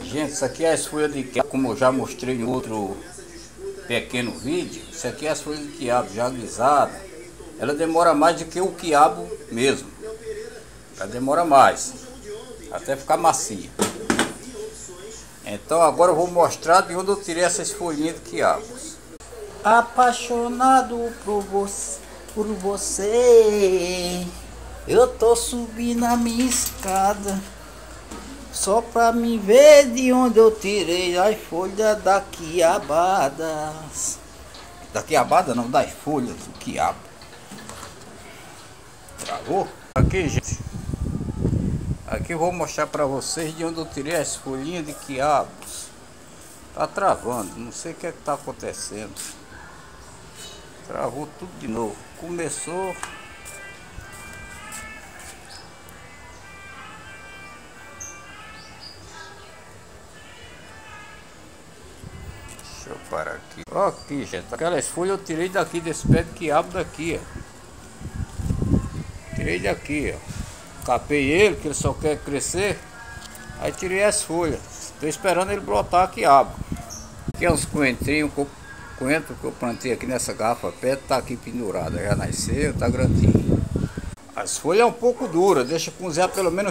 Gente, isso aqui é as folhas de quiabo, como eu já mostrei em outro pequeno vídeo. Isso aqui é as folhas de quiabo já guisada. Ela demora mais do que o quiabo mesmo. Ela demora mais, até ficar macia. Então agora eu vou mostrar de onde eu tirei essas folhinhas de quiabo. Apaixonado por você, eu tô subindo a minha escada só pra me ver de onde eu tirei as folhas da quiabada. Da quiabada não, das folhas do quiabo. Travou? Aqui, gente. Aqui eu vou mostrar pra vocês de onde eu tirei as folhinhas de quiabos. Tá travando, não sei o que é que tá acontecendo. Travou tudo de novo. Começou. Deixa eu parar aqui. Ó, aqui, gente. Aquelas folhas eu tirei daqui, desse pé de quiabo daqui, ó. Tirei daqui, ó. Capei ele, que ele só quer crescer. Aí tirei as folhas. Tô esperando ele brotar quiabo. Aqui é uns coentrinhos, coentro que eu plantei aqui nessa garrafa PET, tá aqui pendurada. Já nasceu, tá grandinho. As folhas é um pouco duras, deixa cozinhar pelo menos